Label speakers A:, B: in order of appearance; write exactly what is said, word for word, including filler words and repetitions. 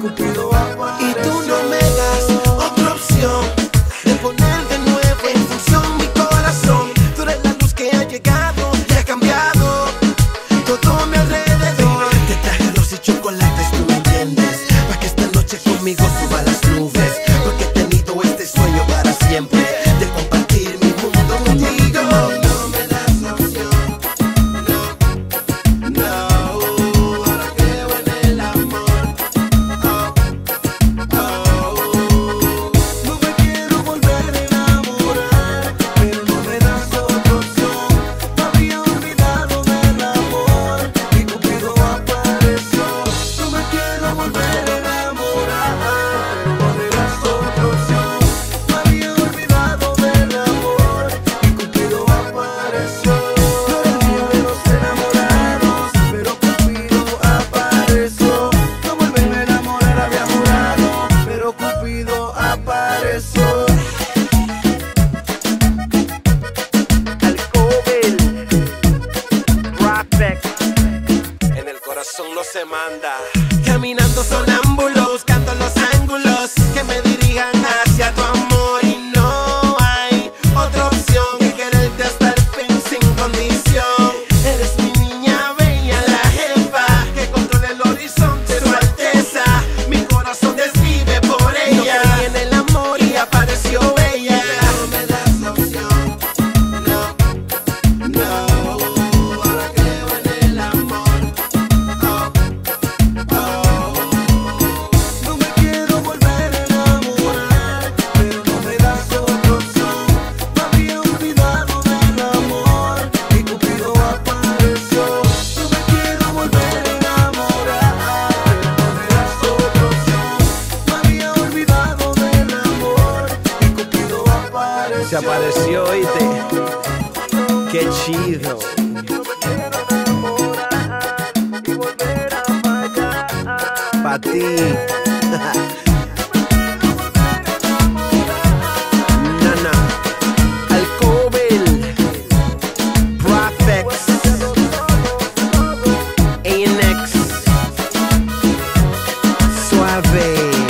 A: Cupido apareció. Y tú no me das otra opción de poner de nuevo en función mi corazón. Tú eres la luz que ha llegado y ha cambiado todo mi alrededor. Te traje arroz y chocolates, tú me entiendes, para que esta noche conmigo suba a las nubes, porque he tenido este sueño para siempre de compartir mi mundo contigo. No me das opción, no, no. Ahora creo en el amor. Oh, oh. No me quiero volver a enamorar, pero no me das otra opción. Me había olvidado del amor y Cupido apareció. No me quiero volver a enamorar, pero no me das otra opción. Me había olvidado del amor y Cupido apareció. No era el día de los enamorados, pero Cupido apareció. No volverme a enamorar había jurado, pero Cupido apareció.
B: Alcovel, Rappex, en el corazón no se manda.
A: Caminando sonámbulo, buscando los ángulos que me dirijan hacia tu amor. Y no hay otra opción que quererte hasta el fin sin condición. Eres mi niña bella, la jefa, que controla el horizonte, su alteza. Mi corazón desvive por ella. No creí en el amor y apareció ella. No me das opción, no, no. Ahora creo en el amor. Oh, oh. No me quiero volver a enamorar, pero no me das otra opción. Me había olvidado del amor y Cupido apareció. No me quiero volver a enamorar, pero no me das otra opción. Me había olvidado del amor y Cupido apareció.
B: Se apareció, oíste. Qué chido.
A: Y volver a fallar.
B: Pa' ti. Nana. Alcovel, Rappex, A N X, Suave.